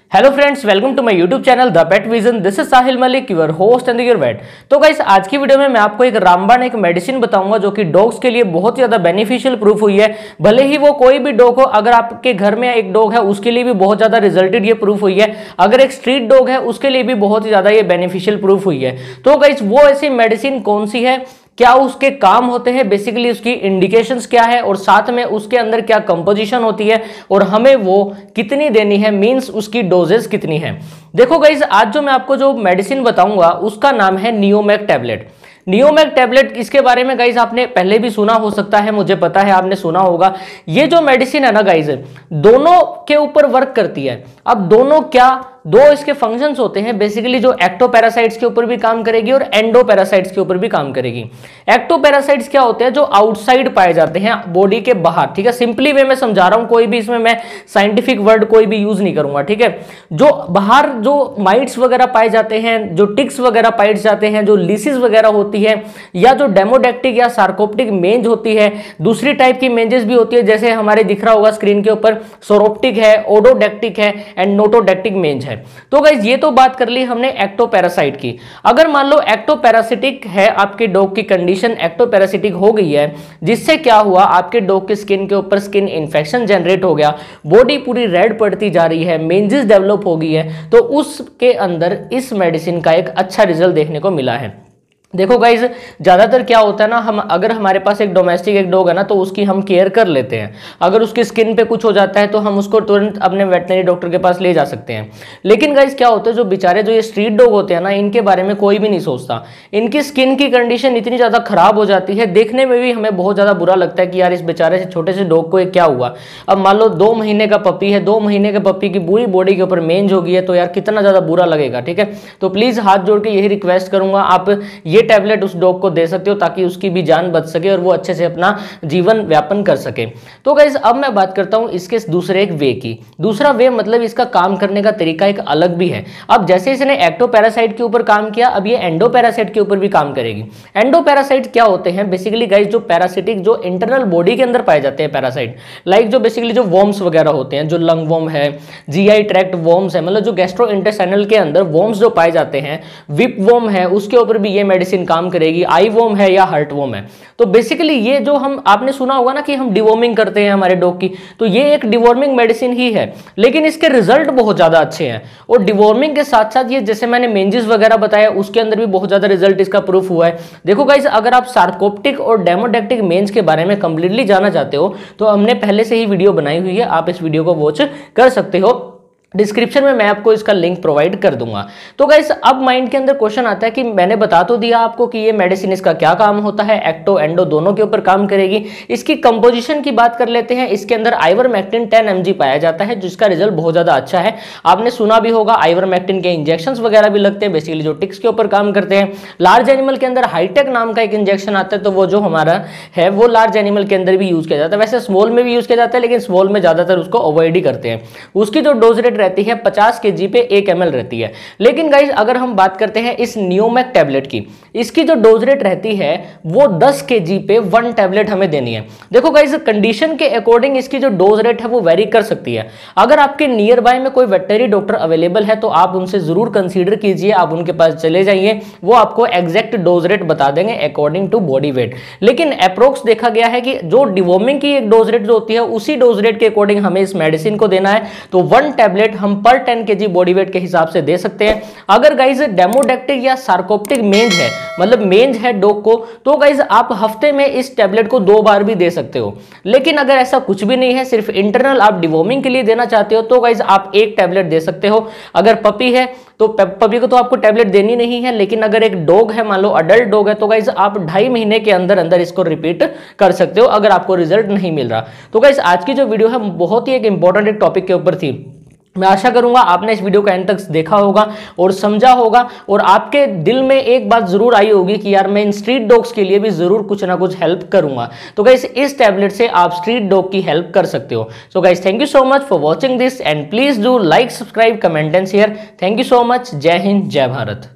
Hello friends, welcome to my YouTube channel the pet vision. This is Sahil Malik, your host and your vet. तो guys, आज की video में मैं आपको एक रामबाण एक मेडिसिन बताऊंगा जो कि डॉग्स के लिए बहुत ज्यादा बेनिफिशियल प्रूफ हुई है। भले ही वो कोई भी डॉग हो, अगर आपके घर में एक डॉग है उसके लिए भी बहुत ज्यादा रिजल्टेड ये प्रूफ हुई है। अगर एक स्ट्रीट डॉग है उसके लिए भी बहुत ही ज्यादा ये बेनिफिशियल प्रूफ हुई है। तो गाइस, वो ऐसी मेडिसिन कौन सी है, क्या उसके काम होते हैं, बेसिकली उसकी इंडिकेशंस क्या है और साथ में उसके अंदर क्या कंपोजिशन होती है और हमें वो कितनी देनी है, मींस उसकी डोजेस कितनी है। देखो गाइस, आज जो मैं आपको जो मेडिसिन बताऊंगा उसका नाम है नियोमैक टैबलेट। नियोमैक टैबलेट, इसके बारे में गाइस आपने पहले भी सुना हो सकता है, मुझे पता है आपने सुना होगा। ये जो मेडिसिन है ना गाइस, दोनों के ऊपर वर्क करती है। अब दोनों क्या, दो इसके फंक्शंस होते हैं बेसिकली, जो एक्टोपैरासाइट्स के ऊपर भी काम करेगी और एंडोपैरासाइट्स के ऊपर भी काम करेगी। एक्टोपैरासाइट्स क्या होते हैं, जो आउटसाइड पाए जाते हैं बॉडी के बाहर। ठीक है, सिंपली वे में समझा रहा हूं, कोई भी इसमें मैं साइंटिफिक वर्ड कोई भी यूज नहीं करूंगा। ठीक है, जो बाहर जो माइट्स वगैरह पाए जाते हैं, जो टिक्स वगैरह पाए जाते हैं, जो लीसिस वगैरह होती है, या जो डेमोडेक्टिक या सार्कोप्टिक मेंज होती है, दूसरी टाइप की मेंजेस भी होती है, जैसे हमारे दिख रहा होगा स्क्रीन के ऊपर, सोरोप्टिक है, ओडोडेक्टिक है एंड नोटोडेक्टिक मेंज है। तो गाइस, ये तो बात कर ली हमने एक्टोपैरासाइट की। अगर मान लो एक्टोपैरासिटिक है आपके डॉग की कंडीशन, एक्टोपैरासिटिक हो गई है, जिससे क्या हुआ, आपके डॉग के स्किन के ऊपर स्किन इन्फेक्शन जनरेट हो गया, बॉडी पूरी रेड पड़ती जा रही है, मेंजेस डेवलप हो गई है, तो उसके अंदर इस मेडिसिन का एक अच्छा रिजल्ट देखने को मिला है। देखो गाइज, ज्यादातर क्या होता है ना, हम अगर हमारे पास एक डोमेस्टिक एक डॉग है ना, तो उसकी हम केयर कर लेते हैं। अगर उसकी स्किन पे कुछ हो जाता है तो हम उसको तुरंत अपने वेटनरी डॉक्टर के पास ले जा सकते हैं। लेकिन गाइज क्या होता है, जो बेचारे जो ये स्ट्रीट डॉग होते हैं ना, इनके बारे में कोई भी नहीं सोचता। इनकी स्किन की कंडीशन इतनी ज्यादा खराब हो जाती है, देखने में भी हमें बहुत ज्यादा बुरा लगता है कि यार इस बेचारे से छोटे से डॉग को ये क्या हुआ। अब मान लो 2 महीने का पपी है, 2 महीने के पपी की पूरी बॉडी के ऊपर मेंज हो गई है, तो यार कितना ज्यादा बुरा लगेगा। ठीक है, तो प्लीज हाथ जोड़ के यही रिक्वेस्ट करूंगा, आप ये टैबलेट उस डॉग को दे सकते हो ताकि उसकी भी जान बच सके और वो अच्छे से अपना जीवन व्यापन कर सके। तो गाइस, अब मैं बात करता हूं इसके दूसरे एक वे की। दूसरा वे मतलब इसका काम करने का तरीका एक अलग भी है। अब जैसे इसने एक्टोपैरासाइट के ऊपर काम किया, अब ये एंडोपैरासाइट के ऊपर भी काम करेगी। एंडोपैरासाइट क्या होते हैं, बेसिकली गाइस जो पैरासिटिक, जो इंटरनल बॉडी के अंदर पाए जाते हैं पैरासाइट, लाइक जो बेसिकली जो वॉर्म्स वगैरह होते हैं, जो लंग वॉर्म है, जीआई ट्रैक्ट वॉर्म्स है, मतलब जो गैस्ट्रो इंटेस्टाइनल के अंदर वॉर्म्स जो पाए जाते हैं, विप वॉर्म है, उसके ऊपर भी ये मेडिसिन काम करेगी। आई वॉर्म है या हर्ट वॉर्म है, तो बेसिकली ये जो हम, आपने सुना होगा ना कि हम डिवॉर्मिंग करते हैं हमारे डॉग की, तो ये एक डिवॉर्मिंग मेडिसिन ही है, लेकिन इसके रिजल्ट बहुत ज्यादा अच्छे हैं। और डिवॉर्मिंग के साथ साथ ये, जैसे मैंने मेंजेस वगैरह बताया, उसके अंदर भी बहुत ज्यादा रिजल्ट इसका प्रूफ हुआ है। देखो गाइस, अगर आप सार्कोप्टिक और डेमोडेक्टिक मेंज के बारे में कंप्लीटली जानना चाहते हो तो हमने पहले से ही वीडियो बनाई हुई है, आप इस वीडियो को वॉच कर सकते हो। डिस्क्रिप्शन में मैं आपको इसका लिंक प्रोवाइड कर दूंगा। तो गाइस, अब माइंड के अंदर क्वेश्चन आता है कि मैंने बता तो दिया आपको कि ये मेडिसिन, इसका क्या काम होता है, एक्टो एंडो दोनों के ऊपर काम करेगी। इसकी कंपोजिशन की बात कर लेते हैं। इसके अंदर आइवरमेक्टिन 10 mg पाया जाता है, जिसका रिजल्ट बहुत ज्यादा अच्छा है। आपने सुना भी होगा, आइवरमेक्टिन के इंजेक्शंस वगैरह भी लगते हैं, बेसिकली जो टिक्स के ऊपर काम करते हैं। लार्ज एनिमल के अंदर हाईटेक नाम का एक इंजेक्शन आता है, तो वो जो हमारा है वो लार्ज एनिमल के अंदर भी यूज किया जाता है। वैसे स्मॉल में भी यूज किया जाता है, लेकिन स्मॉल में ज्यादातर उसको अवॉइड ही करते हैं। उसकी जो डोज रेट रहती है 50 kg पे 1 ml रहती है। लेकिन गाइस, अगर हम बात करते हैं इस नियोमैक टैबलेट की, इसकी जो डोज रेट रहती है वो 10 kg पे 1 टैबलेट हमें देनी है। देखो गाइस, कंडीशन के अकॉर्डिंग इसकी जो डोज रेट है वो वेरी कर सकती है। अगर आपके नियर बाय में कोई वेटनरी डॉक्टर अवेलेबल है तो आप उनसे जरूर कंसीडर कीजिए, आप उनके पास चले जाइए, वो आपको एग्जैक्ट डोज रेट बता देंगे अकॉर्डिंग टू बॉडी वेट। लेकिन अप्रोक्स देखा गया है कि जो डिवॉर्मिंग की एक डोज रेट जो होती है, उसी डोज रेट के अकॉर्डिंग हमें इस मेडिसिन को देना है। तो 1 टैबलेट हम पर 10 kg बॉडी वेट के हिसाब से दे सकते हैं। अगर गाइज डेमोडेक्टिक या सार्कोप्टिक मेंज है, मतलब मेंज है डॉग को, तो गाइज आप हफ्ते में इस टैबलेट को 2 बार भी दे सकते हो। लेकिन अगर ऐसा कुछ भी नहीं है, सिर्फ इंटरनल आप डिवॉर्मिंग के लिए देना चाहते हो, तो गाइज आप 1 टैबलेट दे सकते हो। अगर पपी है तो पपी को तो आपको टैबलेट देनी नहीं है, लेकिन अगर एक डॉग है, मान लो अडल्ट डॉग है, तो गाइज आप 2.5 महीने के अंदर अंदर इसको रिपीट कर सकते हो अगर आपको रिजल्ट नहीं मिल रहा। तो गाइज, आज की जो वीडियो है बहुत ही एक इंपॉर्टेंट एक टॉपिक के ऊपर थी। मैं आशा करूंगा आपने इस वीडियो का एंड तक देखा होगा और समझा होगा, और आपके दिल में एक बात जरूर आई होगी कि यार मैं इन स्ट्रीट डॉग्स के लिए भी जरूर कुछ ना कुछ हेल्प करूंगा। तो गाइस, इस टैबलेट से आप स्ट्रीट डॉग की हेल्प कर सकते हो। So guys, thank you so much for watching this and please do like, subscribe, comment and share. Thank you so much. जय हिंद, जय भारत।